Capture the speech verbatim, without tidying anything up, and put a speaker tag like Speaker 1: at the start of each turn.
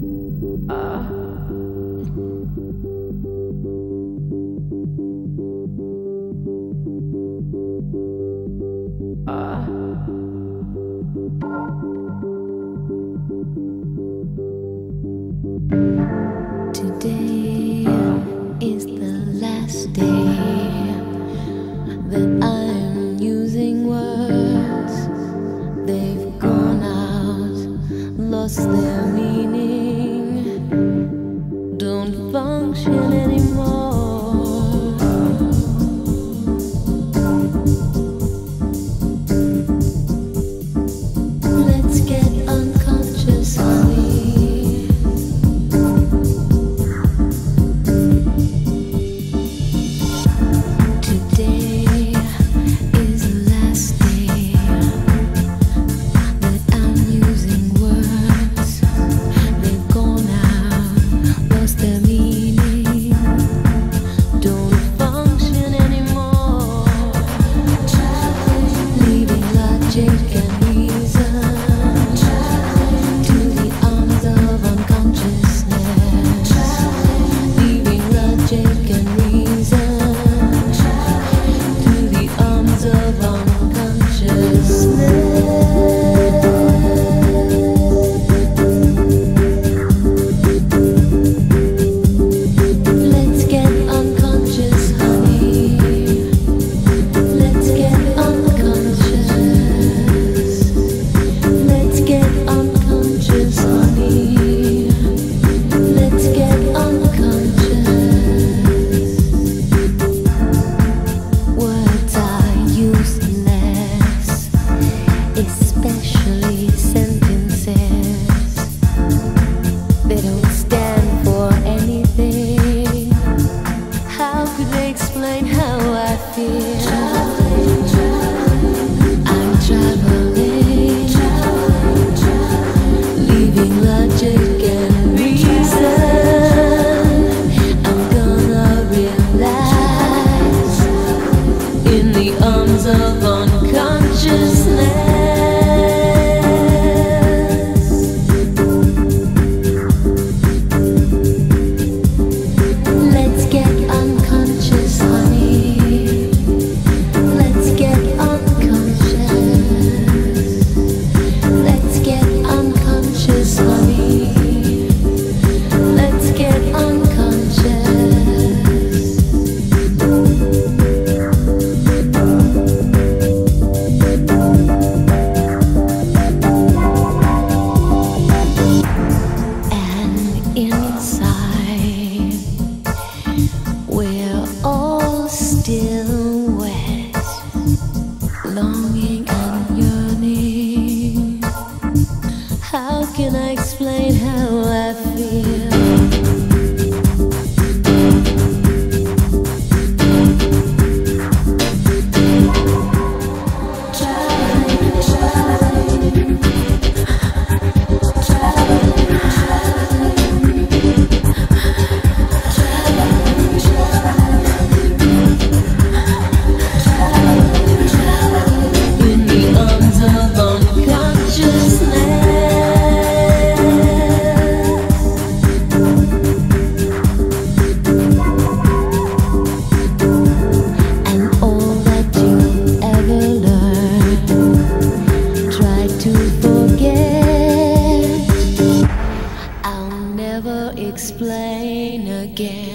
Speaker 1: Today is the last day that I'm using words. They've gone out, lost their meaning, don't function anymore. Let's get unconscious, honey. Today is the last day that I'm using words. They've gone out, lost their meaning, don't function anymore. Leaving logic and reason to the arms of unconsciousness. Leaving logic and reason to the arms of unconsciousness. Let's get unconscious, honey. Let's get unconscious. Let's get unconscious, honey. Let's get unconscious. Words are useless, especially sentences. They don't stand for anything. How could they explain how I feel? I'm traveling, leaving logic and reason. I'm gonna relax in the arms of unconsciousness. Let's get unconscious, honey. Let's get unconscious. Let's get unconscious, honey. Let's get unconscious. And inside, we're all still wet, longing and yearning. How can I explain how I feel? In the arms of unconsciousness. And all that you ever learned, try to forget. I'll never explain again.